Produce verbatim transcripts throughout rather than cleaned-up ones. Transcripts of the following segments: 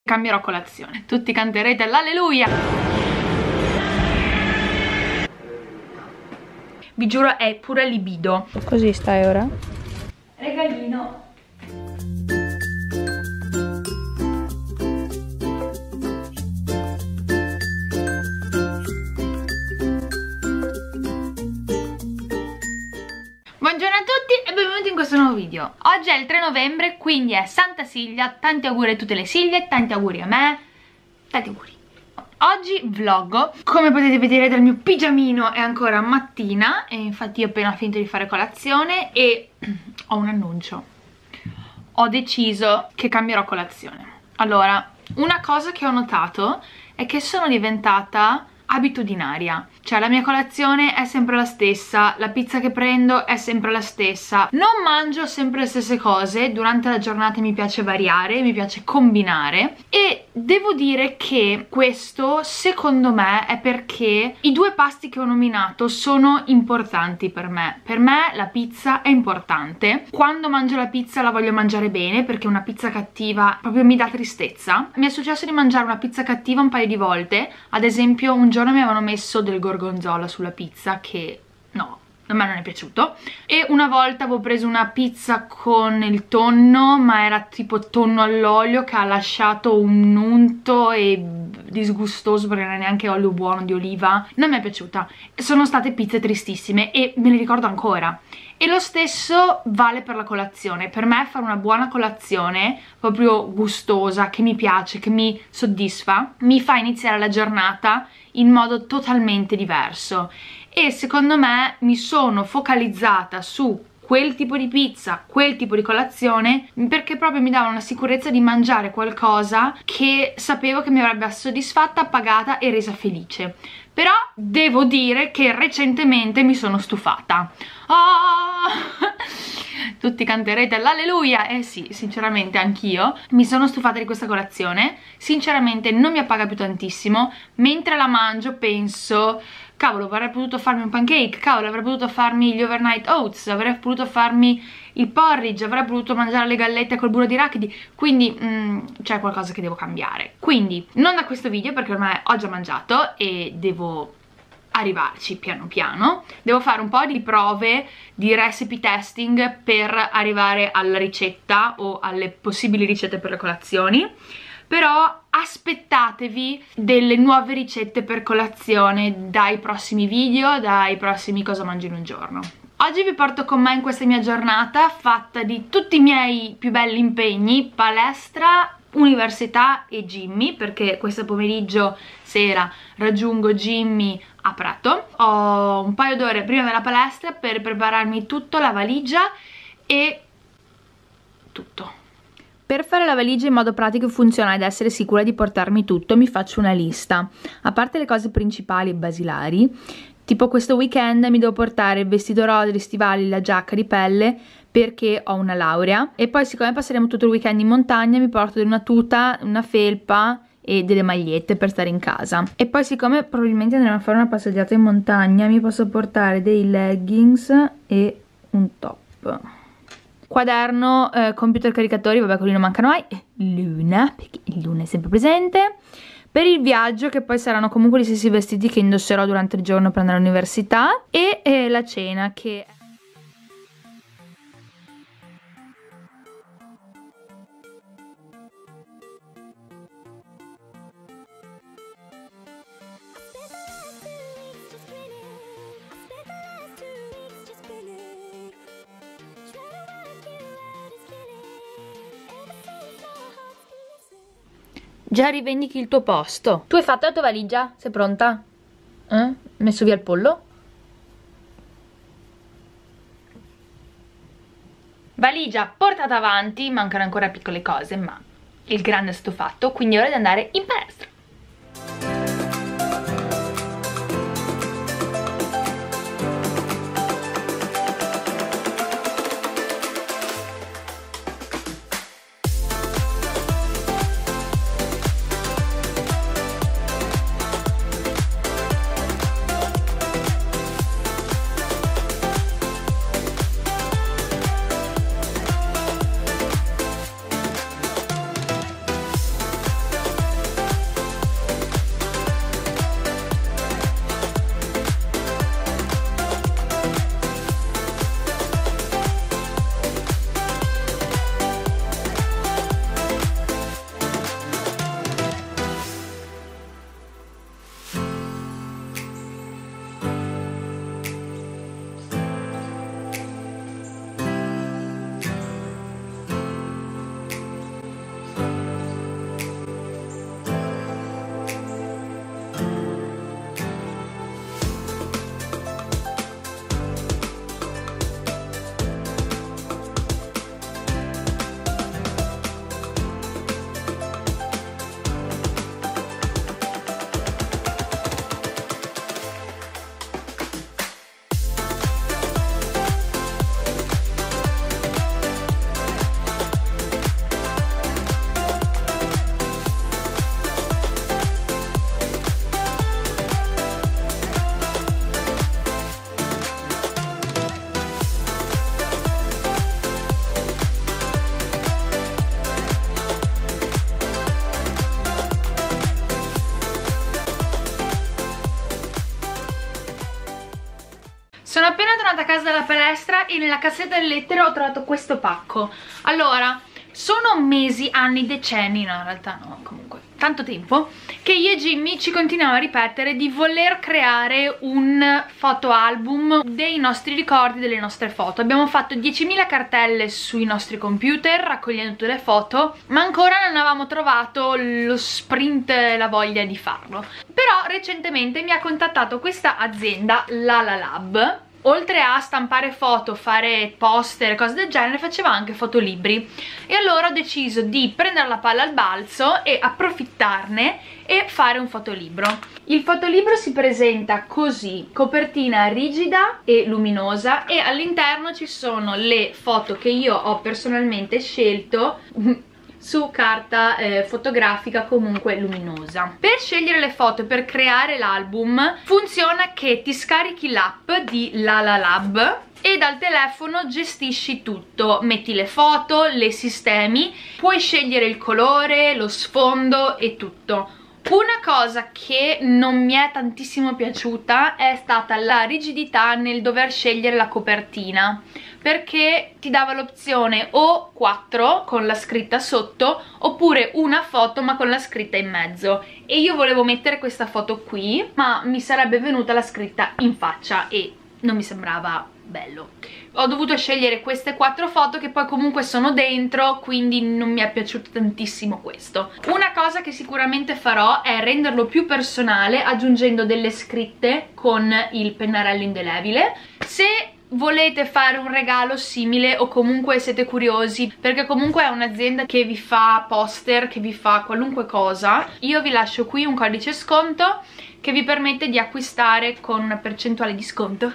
cambierò colazione. Tutti canterete l'alleluia. Vi giuro è pure libido. Così stai ora? Regalino. Buongiorno a tutti e benvenuti in questo nuovo video. Oggi è il tre novembre, quindi è Santa Silvia. Tanti auguri a tutte le Silvie, tanti auguri a me, tanti auguri. Oggi vloggo, come potete vedere dal mio pigiamino è ancora mattina e infatti io ho appena finito di fare colazione e ho un annuncio. Ho deciso che cambierò colazione. Allora, una cosa che ho notato è che sono diventata abitudinaria, cioè la mia colazione è sempre la stessa, la pizza che prendo è sempre la stessa, non mangio sempre le stesse cose, durante la giornata mi piace variare, mi piace combinare e devo dire che questo secondo me è perché i due pasti che ho nominato sono importanti per me. Per me la pizza è importante, quando mangio la pizza la voglio mangiare bene perché una pizza cattiva proprio mi dà tristezza. Mi è successo di mangiare una pizza cattiva un paio di volte, ad esempio un giorno mi avevano messo del gorgonzola sulla pizza che no, a me non è piaciuto, e una volta avevo preso una pizza con il tonno ma era tipo tonno all'olio che ha lasciato un unto e disgustoso perché non era neanche olio buono di oliva, non mi è piaciuta. Sono state pizze tristissime e me le ricordo ancora. E lo stesso vale per la colazione. Per me fare una buona colazione, proprio gustosa, che mi piace, che mi soddisfa, mi fa iniziare la giornata in modo totalmente diverso. E secondo me mi sono focalizzata su quel tipo di pizza, quel tipo di colazione, perché proprio mi dava una sicurezza di mangiare qualcosa che sapevo che mi avrebbe soddisfatta, pagata e resa felice. Però devo dire che recentemente mi sono stufata. Oh! Tutti canterete l'alleluia. Eh sì, sinceramente anch'io mi sono stufata di questa colazione. Sinceramente non mi appaga più tantissimo. Mentre la mangio penso: cavolo, avrei potuto farmi un pancake, cavolo, avrei potuto farmi gli overnight oats, avrei potuto farmi il porridge, avrei potuto mangiare le gallette col burro di arachidi, quindi mm, c'è qualcosa che devo cambiare. Quindi non da questo video perché ormai ho già mangiato e devo arrivarci piano piano. Devo fare un po' di prove di recipe testing per arrivare alla ricetta o alle possibili ricette per le colazioni. Però aspettatevi delle nuove ricette per colazione dai prossimi video, dai prossimi cosa mangio in un giorno. Oggi vi porto con me in questa mia giornata fatta di tutti i miei più belli impegni: palestra, università e Jimmy, perché questo pomeriggio sera raggiungo Jimmy a Prato. Ho un paio d'ore prima della palestra per prepararmi tutto, la valigia e tutto. Per fare la valigia in modo pratico e funzionale ed essere sicura di portarmi tutto, mi faccio una lista. A parte le cose principali e basilari, tipo questo weekend mi devo portare il vestito rosa, gli stivali, la giacca di pelle perché ho una laurea, e poi siccome passeremo tutto il weekend in montagna mi porto una tuta, una felpa e delle magliette per stare in casa. E poi siccome probabilmente andremo a fare una passeggiata in montagna mi posso portare dei leggings e un top. Quaderno, eh, computer, caricatori, vabbè quelli non mancano mai, Luna, perché Luna è sempre presente, per il viaggio che poi saranno comunque gli stessi vestiti che indosserò durante il giorno per andare all'università, e eh, la cena che... Già rivendichi il tuo posto. Tu hai fatto la tua valigia? Sei pronta? Eh? Messo via il pollo? Valigia portata avanti, mancano ancora piccole cose, ma il grande è stato fatto, quindi è ora di andare in palestra. Sono appena tornata a casa dalla palestra e nella cassetta delle lettere ho trovato questo pacco. Allora, sono mesi, anni, decenni, no in realtà no, comunque tanto tempo, che io e Jimmy ci continuiamo a ripetere di voler creare un fotoalbum dei nostri ricordi, delle nostre foto. Abbiamo fatto diecimila cartelle sui nostri computer raccogliendo tutte le foto, ma ancora non avevamo trovato lo sprint e la voglia di farlo. Però recentemente mi ha contattato questa azienda, LalaLab. Oltre a stampare foto, fare poster, cose del genere, faceva anche fotolibri. E allora ho deciso di prendere la palla al balzo e approfittarne e fare un fotolibro. Il fotolibro si presenta così: copertina rigida e luminosa, e all'interno ci sono le foto che io ho personalmente scelto su carta eh, fotografica comunque luminosa. Per scegliere le foto e per creare l'album funziona che ti scarichi l'app di LalaLab e dal telefono gestisci tutto, metti le foto, le sistemi, puoi scegliere il colore, lo sfondo e tutto. Una cosa che non mi è tantissimo piaciuta è stata la rigidità nel dover scegliere la copertina, perché ti dava l'opzione o quattro con la scritta sotto oppure una foto ma con la scritta in mezzo, e io volevo mettere questa foto qui ma mi sarebbe venuta la scritta in faccia e non mi sembrava bello. Ho dovuto scegliere queste quattro foto che poi comunque sono dentro, quindi non mi è piaciuto tantissimo questo. Una cosa che sicuramente farò è renderlo più personale aggiungendo delle scritte con il pennarello indelebile. Se volete fare un regalo simile o comunque siete curiosi, perché comunque è un'azienda che vi fa poster, che vi fa qualunque cosa, io vi lascio qui un codice sconto che vi permette di acquistare con una percentuale di sconto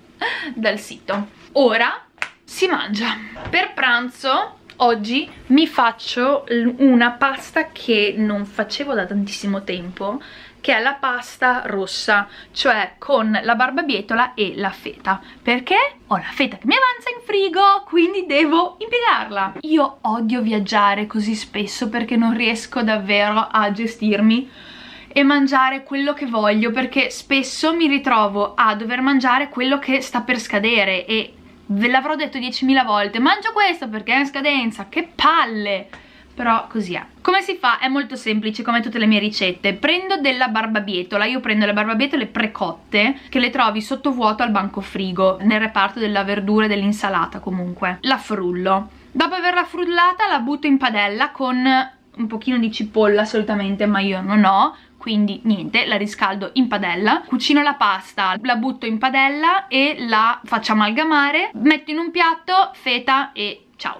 dal sito. Ora si mangia. Per pranzo oggi mi faccio una pasta che non facevo da tantissimo tempo, che è la pasta rossa, cioè con la barbabietola e la feta, perché ho la feta che mi avanza in frigo, quindi devo impiegarla. Io odio viaggiare così spesso perché non riesco davvero a gestirmi e mangiare quello che voglio, perché spesso mi ritrovo a dover mangiare quello che sta per scadere e ve l'avrò detto diecimila volte: mangio questo perché è in scadenza, che palle! Però così è. Come si fa? È molto semplice, come tutte le mie ricette. Prendo della barbabietola, io prendo le barbabietole precotte che le trovi sottovuoto al banco frigo, nel reparto della verdura e dell'insalata comunque. La frullo. Dopo averla frullata la butto in padella con un pochino di cipolla solitamente, ma io non ho, quindi niente, la riscaldo in padella, cucino la pasta, la butto in padella e la faccio amalgamare, metto in un piatto, feta e ciao.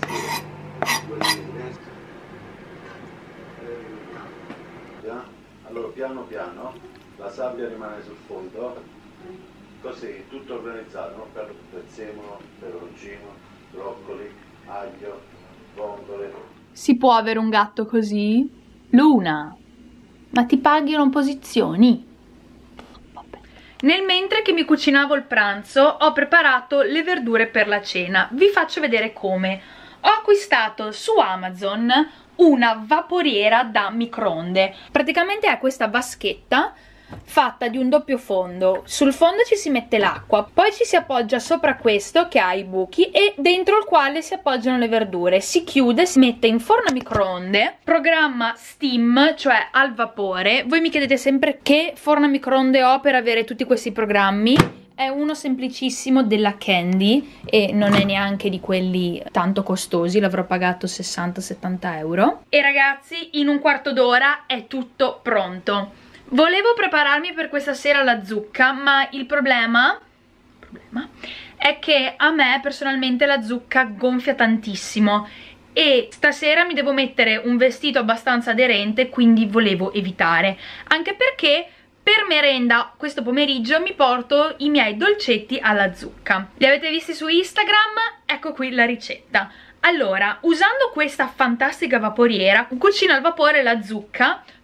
Allora piano piano la sabbia rimane sul fondo, così tutto organizzato: per prezzemolo, peperoncino, broccoli, aglio, vongole. Si può avere un gatto così? Luna, ma ti pagano posizioni? Vabbè. Nel mentre che mi cucinavo il pranzo ho preparato le verdure per la cena. Vi faccio vedere come. Ho acquistato su Amazon una vaporiera da microonde. Praticamente è questa vaschetta fatta di un doppio fondo. Sul fondo ci si mette l'acqua, poi ci si appoggia sopra questo che ha i buchi e dentro il quale si appoggiano le verdure. Si chiude, si mette in forno a microonde, programma steam, cioè al vapore. Voi mi chiedete sempre che forno a microonde ho per avere tutti questi programmi. È uno semplicissimo della Candy e non è neanche di quelli tanto costosi, l'avrò pagato sessanta settanta euro. E ragazzi, in un quarto d'ora è tutto pronto. Volevo prepararmi per questa sera la zucca, ma il problema, problema è che a me personalmente la zucca gonfia tantissimo e stasera mi devo mettere un vestito abbastanza aderente, quindi volevo evitare. Anche perché per merenda questo pomeriggio mi porto i miei dolcetti alla zucca. Li avete visti su Instagram? Ecco qui la ricetta. Allora, usando questa fantastica vaporiera, cucino al vapore la zucca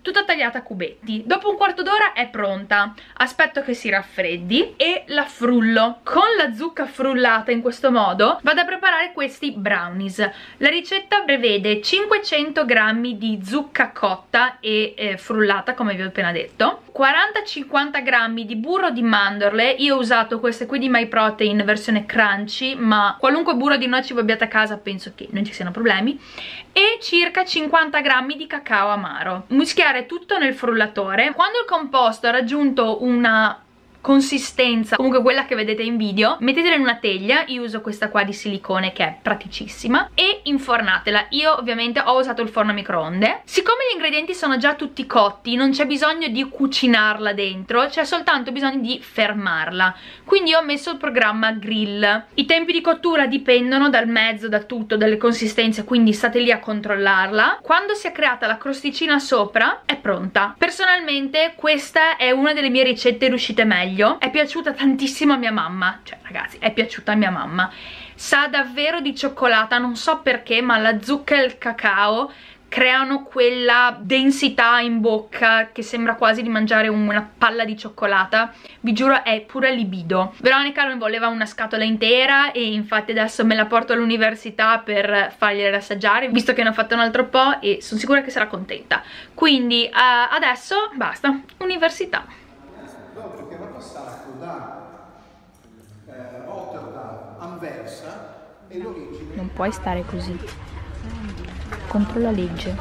tutta tagliata a cubetti. Dopo un quarto d'ora è pronta, aspetto che si raffreddi e la frullo. Con la zucca frullata in questo modo vado a preparare questi brownies. La ricetta prevede cinquecento grammi di zucca cotta e eh, frullata, come vi ho appena detto, quaranta cinquanta grammi di burro di mandorle. Io ho usato queste qui di MyProtein versione crunchy, ma qualunque burro di noci voi abbiate a casa penso che non ci siano problemi, e circa cinquanta grammi di cacao amaro. Mischiare tutto nel frullatore. Quando il composto ha raggiunto una consistenza, comunque quella che vedete in video, mettetela in una teglia. Io uso questa qua di silicone che è praticissima, e infornatela. Io ovviamente ho usato il forno a microonde. Siccome gli ingredienti sono già tutti cotti, non c'è bisogno di cucinarla dentro, c'è soltanto bisogno di fermarla, quindi ho messo il programma grill. I tempi di cottura dipendono dal mezzo, da tutto, dalle consistenze, quindi state lì a controllarla. Quando si è creata la crosticina sopra è pronta. Personalmente questa è una delle mie ricette riuscite meglio. È piaciuta tantissimo a mia mamma, cioè ragazzi è piaciuta a mia mamma. Sa davvero di cioccolata, non so perché, ma la zucca e il cacao creano quella densità in bocca che sembra quasi di mangiare una palla di cioccolata. Vi giuro, è pura libido. Veronica non voleva una scatola intera e infatti adesso me la porto all'università per fargliela assaggiare, visto che ne ho fatto un altro po' e sono sicura che sarà contenta. Quindi uh, adesso basta, università. No, perché va passato da eh, Rotterdam, Anversa, e l'origine... Non puoi stare così. Contro la legge.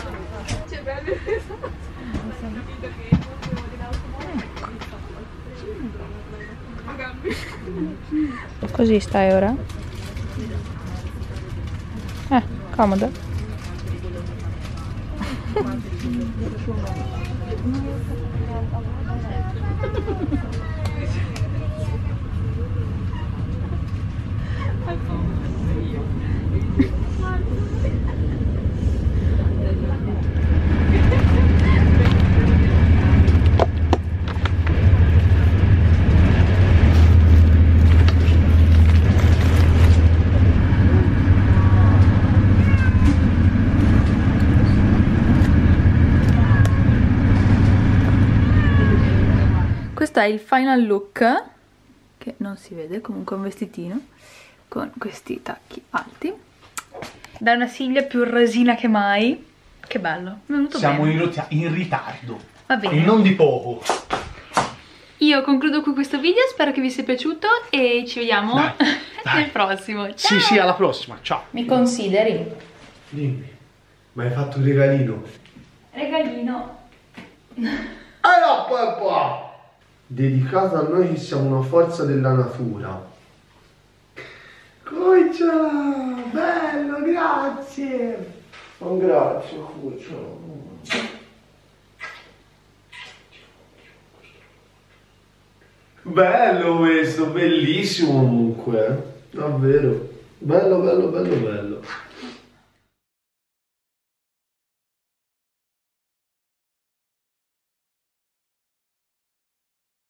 Così stai ora? Eh, comodo. Questo è il final look, che non si vede, comunque un vestitino con questi tacchi alti, da una Silvia più rosina che mai. Che bello, mi è venuto Siamo bene. in, in ritardo. Va bene. E non di poco. Io concludo qui questo video, spero che vi sia piaciuto e ci vediamo Dai, dai. nel prossimo. Ciao! Sì, sì, alla prossima. Ciao. Mi consideri? Dimmi, mi hai fatto un regalino? Regalino. Ah no, papà! Dedicato a noi che siamo una forza della natura. Cucciolo, bello, grazie. Oh, grazie, cucciolo. Bello questo, bellissimo comunque, eh? Davvero. Bello, bello, bello, bello.